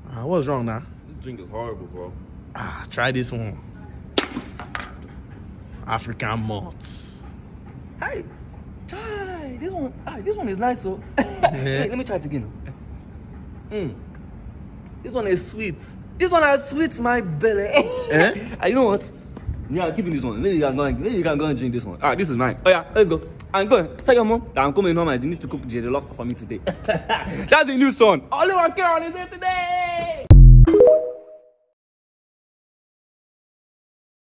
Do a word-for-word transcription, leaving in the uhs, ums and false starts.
Uh, what's wrong now? This drink is horrible, bro. Ah, try this one. African malt. Hey, try this one. Ah, this one is nice, so. Hey, let me try it again. Mm. This one is sweet. This one has sweet my belly. Eh? Ah, you know what? Yeah, I'm keeping this one. Maybe you can go and, maybe you can go and drink this one. Ah, this is mine. Oh yeah, let's go. I'm going. Tell your mom that I'm coming home and you need to cook jollof for me today. That's a new song. All I care on is it today.